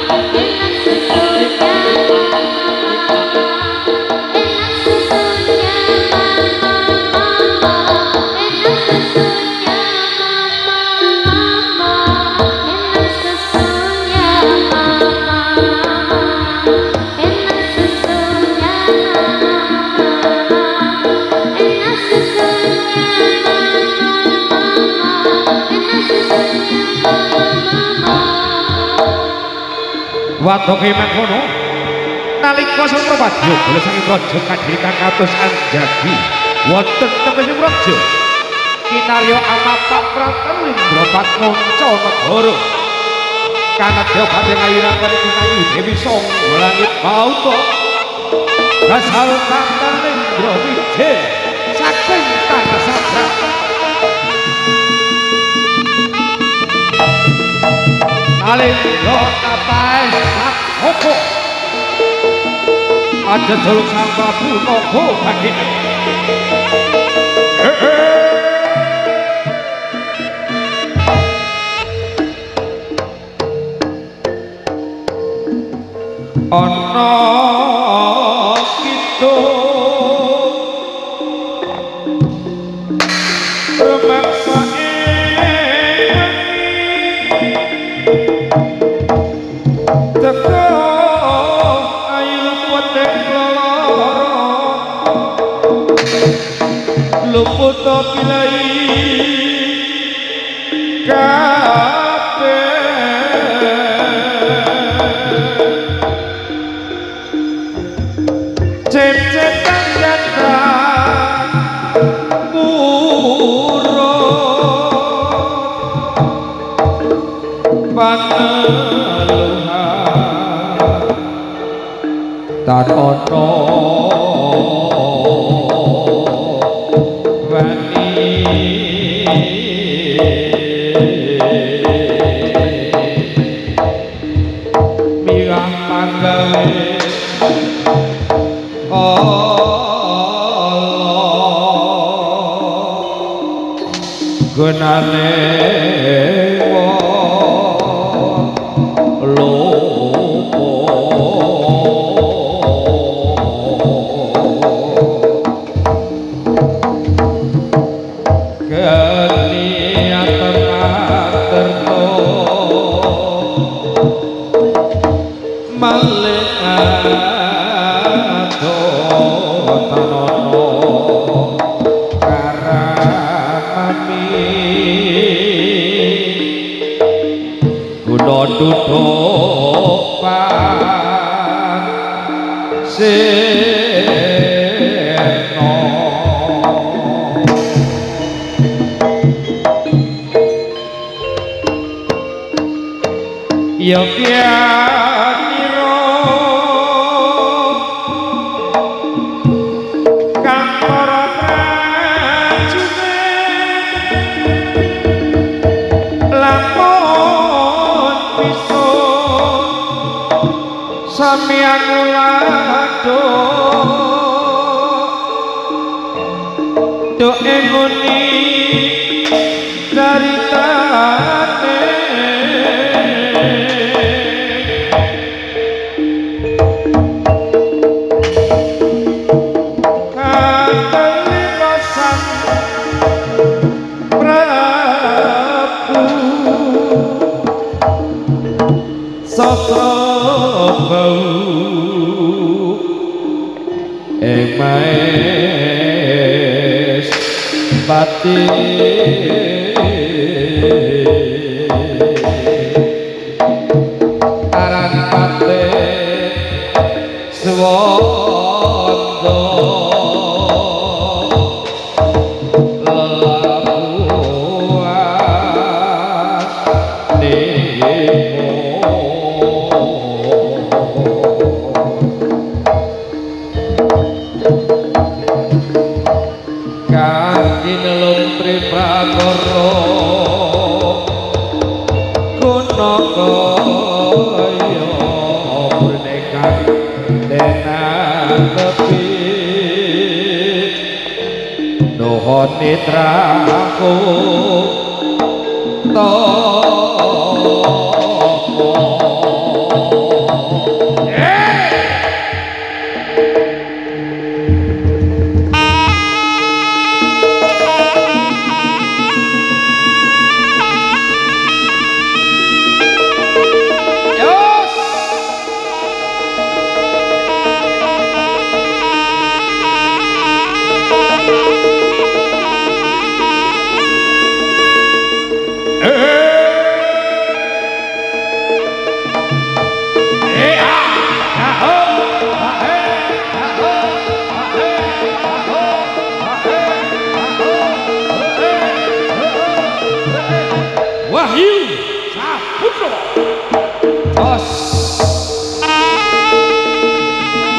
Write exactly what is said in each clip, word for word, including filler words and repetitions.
Wadoke mangkono nalika Suprapadya bola sanging raja kadiri kang kados anjagi wonten tengahing raja kinarya amapak praten Indra Patmanca negara kanadya badhe ngayunaken kinayu Dewi Sangga langit mauta asal kapan Indra Wijaya saking tanah sabrak Alendra kapaes sakoko aja jaluk sang babu nogo bagine ana kita remaksa teko ayu wetek lara luput pilai kabeh cep-cepan datang muro paneluhan tan ono wani mirah panggawe gunane wong lopo keniatan aterno malih ado tanono duduk pan seno yo kianiro kang para prajurit lamun samian ulado do engoni dari tane katelimasan Prabu sosok bau emes pati aran pate swondo lelabuhan nemo luntri prakara gunakaya murnekan tenan tepi nuhun nitraku toko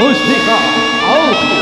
Mustika Audio.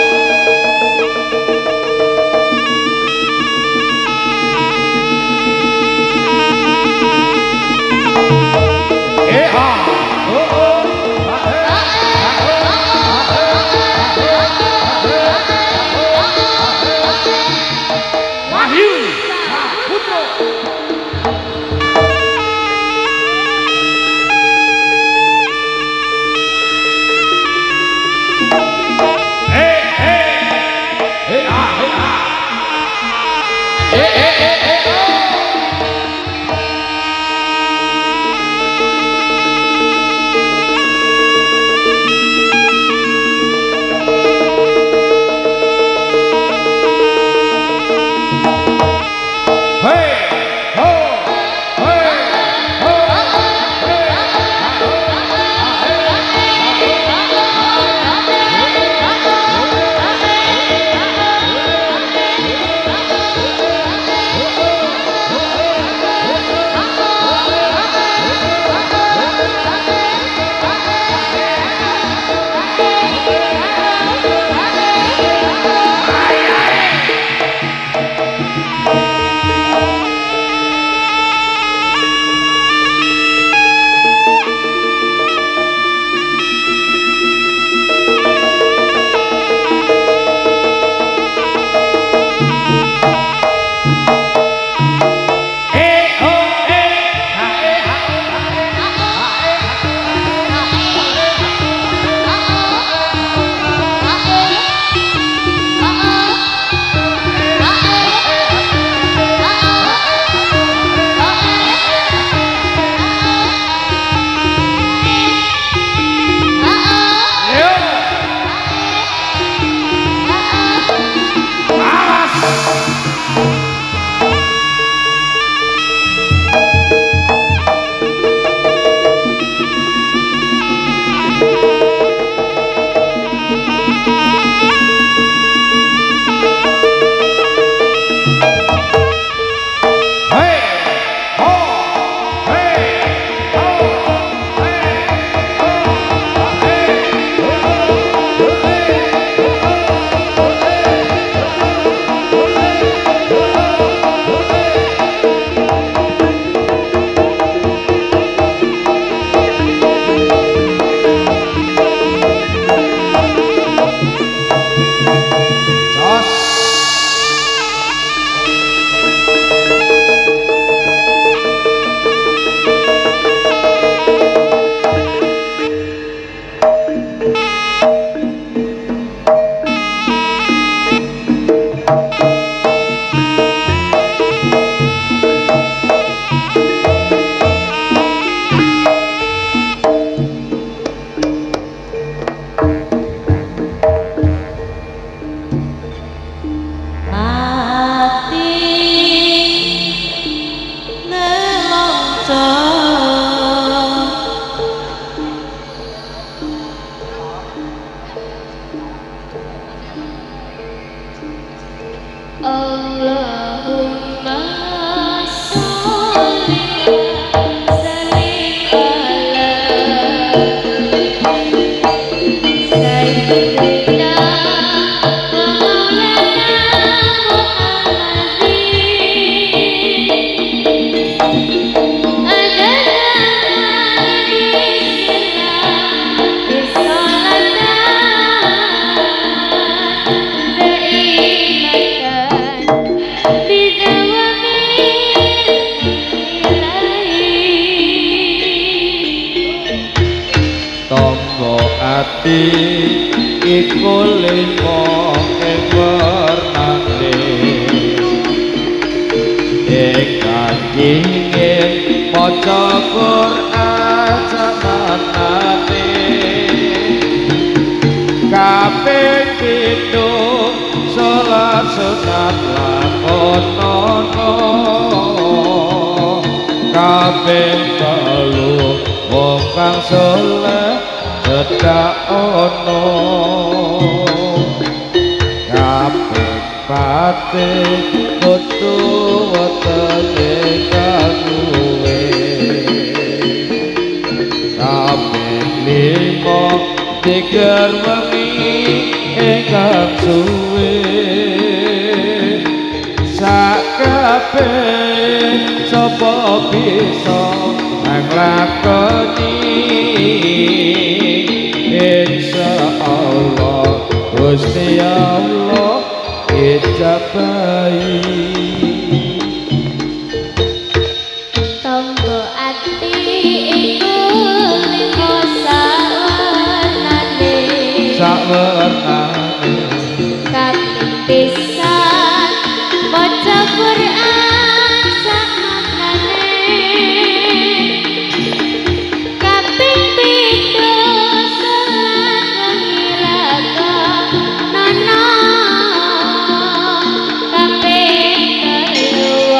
Iku limo ing wernane ingkang ingin maca Quran samanane kaping pindho salat sunat lakonono kaping telu wong kang saleh cedak ono kaping pate kudu wetene kaguwe kaping limo tigar wengi ingkang suwe sakabeh sapa bisa nglakoni insyaallah Gusti Allah ijabahi tombo ati iku limo sawarnane sawarnane kaping pisan maca Quran sakmaknane kaping pitu salat wengi lakonono kaping telu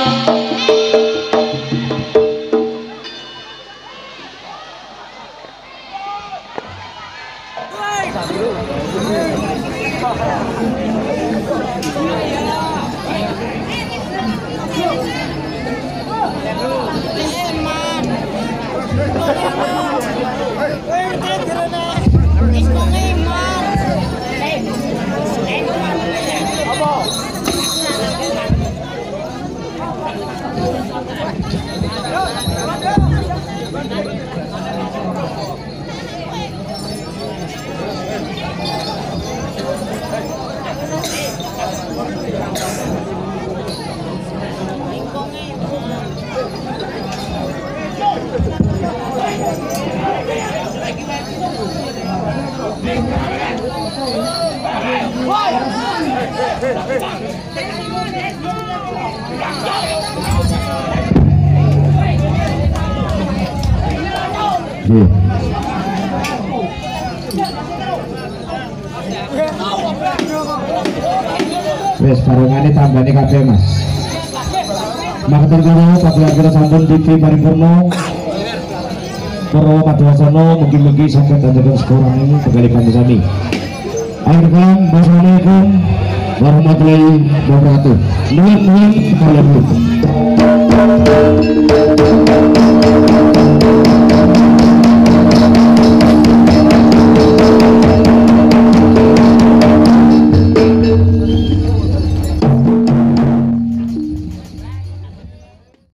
wes barengane tambane kabeh Mas. Makaten kula pagelaran kita sampun tivi paripurna. Para padwasana mugi-mugi saged ndadosaken sekurang bekali kami sami. Akhir kalam, wassalamualaikum warahmatullahi wabarakatuh. Nuwun-nuwun kalian.